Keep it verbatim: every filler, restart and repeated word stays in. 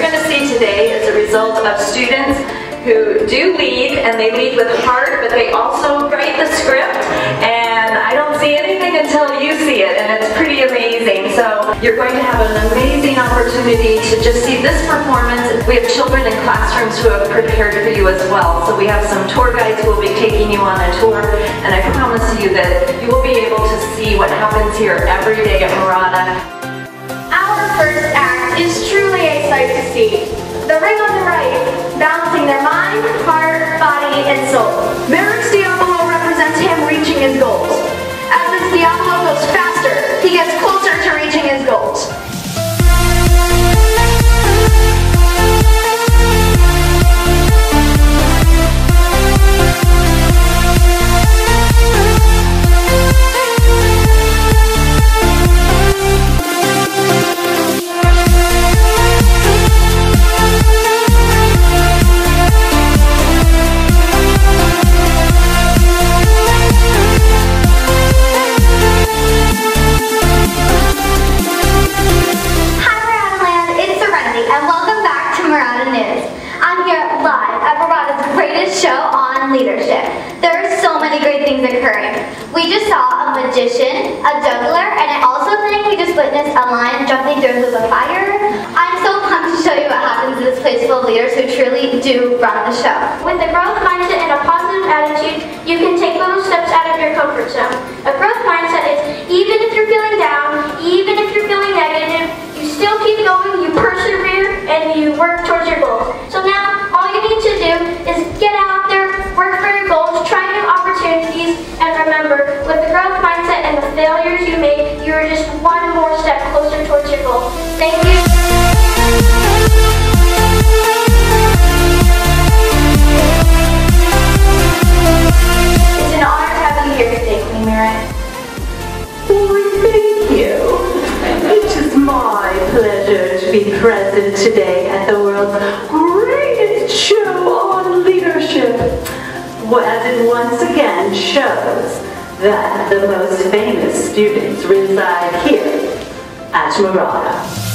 you're going to see today is a result of students who do lead, and they lead with heart, but they also write the script, and I don't see anything until you see it, and it's pretty amazing. So you're going to have an amazing opportunity to just see this performance. We have children in classrooms who have prepared for you as well. So we have some tour guides who will be taking you on a tour, and I promise you that you will be able to see what happens here every day at Mirada. Our first act is truly a sight to see. The ring on the right, balancing their mind, heart, body, and soul. Merrick's Diablo represents him reaching his goals. As this Diablo goes faster, he gets closer to reaching his goals. Leadership. There are so many great things occurring. We just saw a magician, a juggler, and I also think we just witnessed a lion jumping through a hoop of fire. I'm so pumped to show you what happens in this place full of leaders who truly do run the show. With a growth mindset and a positive attitude, you can take little steps out of your comfort zone. A growth mindset is even if you're feeling down, even if you're feeling negative, you still keep going, you persevere, and you work towards your goals. So now, all you need to do is get out there, work for your goals, try new opportunities, and remember, with the growth mindset and the failures you make, you are just one more step closer towards your goal. Thank you. It's an honor to have you here today, Queen Mirada. Why, thank you. It is my pleasure to be present today at the world's greatest show on leadership, as it once again shows that the most famous students reside here at Mirada.